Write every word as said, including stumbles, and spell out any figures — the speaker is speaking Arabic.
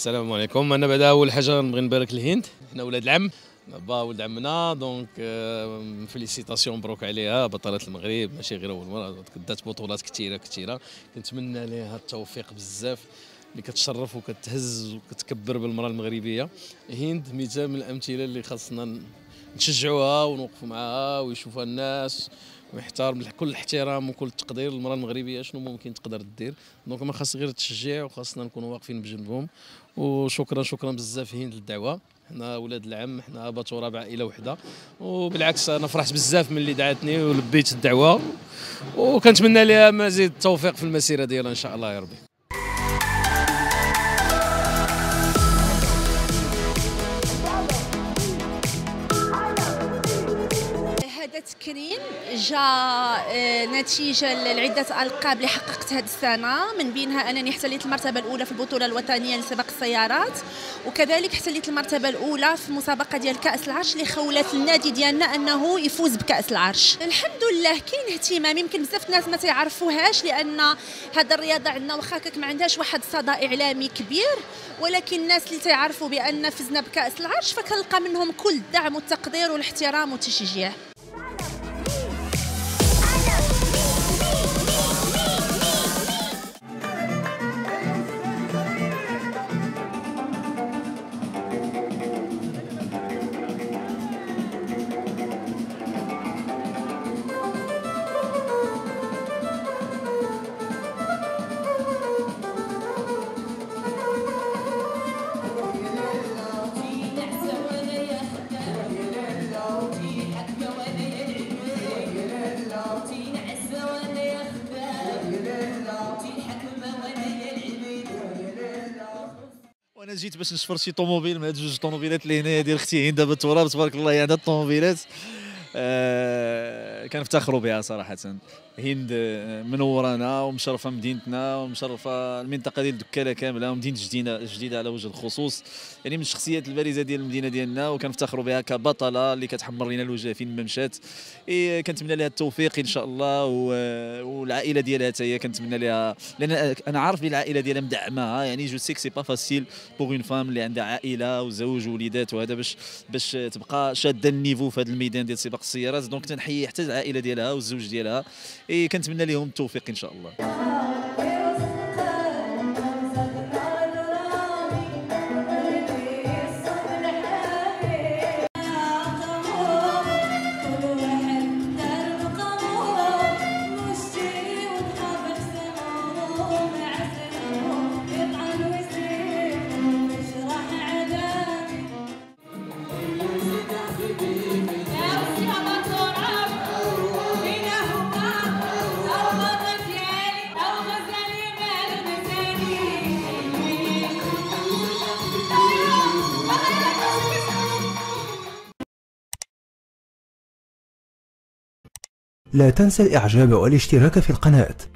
السلام عليكم. انا بعدا اول حاجه نبغي نبارك الهند، حنا ولاد العم، با ولد عمنا، دونك فيليسيتاسيون مبروك عليها، بطلة المغرب ماشي غير اول مره، دات بطولات كثيره كثيره، كنتمنى لها التوفيق بزاف، اللي كتشرف وكتهز وكتكبر بالمراه المغربيه. هند مثال من الامثله اللي خاصنا نشجعوها ونوقفوا معها ويشوفها الناس ويحترم كل الاحترام وكل التقدير للمراه المغربيه شنو ممكن تقدر دير. دونك ما خاص غير التشجيع وخاصنا نكونوا واقفين بجنبهم. وشكرا شكرا بزاف هند للدعوه، حنا ولاد العم، حنا ابا تراب عائله وحده، وبالعكس انا فرحت بزاف من اللي دعاتني ولبيت الدعوه، وكنتمنى لها مزيد التوفيق في المسيره ديالها ان شاء الله يا ربي. هذا التكريم جاء نتيجة لعدة ألقاب اللي حققت هذه السنة، من بينها أنني احتليت المرتبة الأولى في البطولة الوطنية لسباق السيارات، وكذلك احتليت المرتبة الأولى في المسابقة ديال كأس العرش اللي خولت النادي ديالنا أنه يفوز بكأس العرش. الحمد لله كاين اهتمام، يمكن بزاف الناس ما تعرفوهاش لأن هذا الرياضة عندنا واخا هكاك ما عندهاش واحد الصدى إعلامي كبير، ولكن الناس اللي تعرفوا بأن فزنا بكأس العرش فكنلقى منهم كل الدعم والتقدير والاحترام والتشجيع. وانا جيت باش نشفر شي طوموبيل من هاد جوج طوموبيلات اللي هنايا ديال اختي هند دابا تراب تبارك الله، هي عندها الطوموبيلات آه كنفتخروا بها صراحه. هند منورانا ومشرفه مدينتنا ومشرفه المنطقه ديال دكاله كامله، ومدينه جديده جديده على وجه الخصوص، يعني من الشخصيات البارزه ديال المدينه ديالنا، وكنفتخروا بها كبطله اللي كتحمر لنا الوجه فين ما مشات. إيه كنتمنى لها التوفيق ان شاء الله، والعائله ديالها حتى هي كنتمنى لها، لان انا عارف بلي العائله ديالها مدعماها، يعني جو سي كو سي با فاسيل بوغ اون فام اللي عندها عائله وزوج ووليدات وهذا باش باش تبقى شاده النيفو في هذا الميدان ديال سباق السيارات. دونك تنحيي حتى العائله ديالها والزوج ديالها، إيه كنتمنى لهم التوفيق ان شاء الله. لا تنسى الإعجاب والاشتراك في القناة.